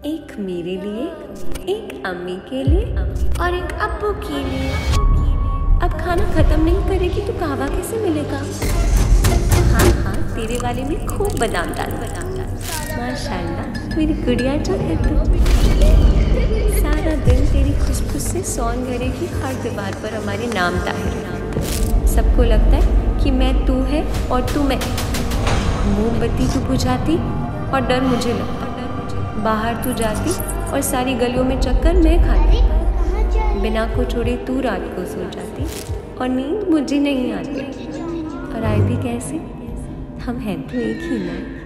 एक मेरे लिए, एक अम्मी के लिए और एक अब्बू के लिए। अब खाना खत्म नहीं करेगी तो कहवा कैसे मिलेगा? हाँ हाँ, तेरे वाले में खूब बादाम डाल। माशाल्लाह, मेरी गुड़िया जो है तू। सारा दिन तेरी खुशबू से सौन करेगी हर दीवार पर हमारे नाम ताहिर। सबको लगता है कि मैं तू है और तू मैं। मोमबत्ती तू बुझाती और डर मुझे लगता। बाहर तू जाती और सारी गलियों में चक्कर मैं खाती। बिना को छोड़े तू रात को सो जाती और नींद मुझे नहीं आती। और आए भी कैसे? हम हैं तो एक ही ना।